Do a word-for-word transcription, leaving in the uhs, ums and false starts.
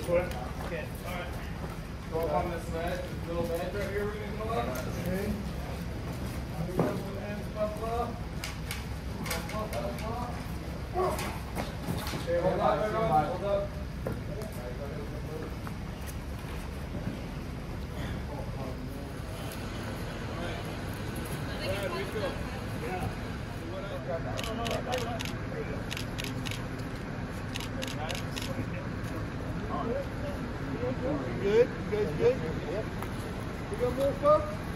foot. Okay. All right. Go up on this ledge, this little ledge right here, we're gonna go up. Okay. Here we go with the hands up, up. Up, up, up. Okay, hold up, everyone, hold up. Good? You guys good? Yep. We got more folks?